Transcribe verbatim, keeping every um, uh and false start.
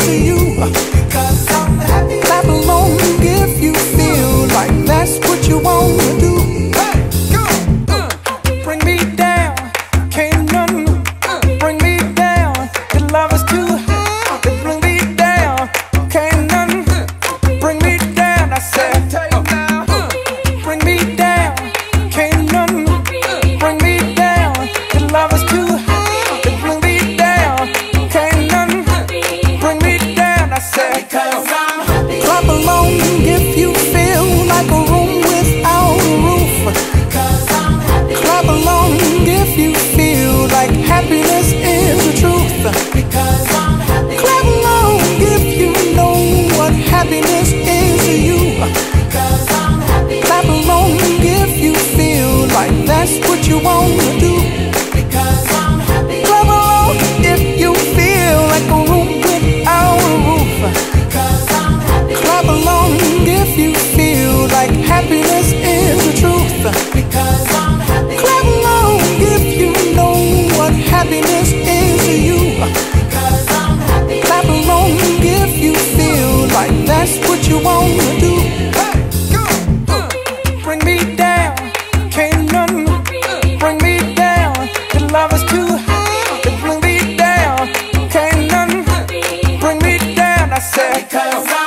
is you. Because I'm happy. Clap along if you feel like that's what you want to do. Hey, go, uh, bring me down, can't none uh, bring me down. Your love is too high, to bring me down, can't none uh, bring me down. I said, uh, uh, bring me down, can't none uh, bring me down. Your love is too high, to bring me down, can't none uh, bring me down. I said, because I'm happy. Clap along if you feel like a room without a roof. Because I'm happy. Clap along if you feel like happiness is the truth. Because I'm happy. Clap along if you know what happiness is to you. Because I'm happy. Clap along if you feel like that's what you want to do. Because I'm happy. Clap along if you feel like a room without a roof. Because I'm happy. Clap along if you feel like happiness is the truth. Because I'm happy. Clap along if you know what happiness is to you. Because I'm happy. Clap along if you feel like that's what you want to do. Hey, go, uh, bring me down, can't none uh, bring me down. Your love is too high, to bring me down, can't none uh, bring me down. I said, because I'm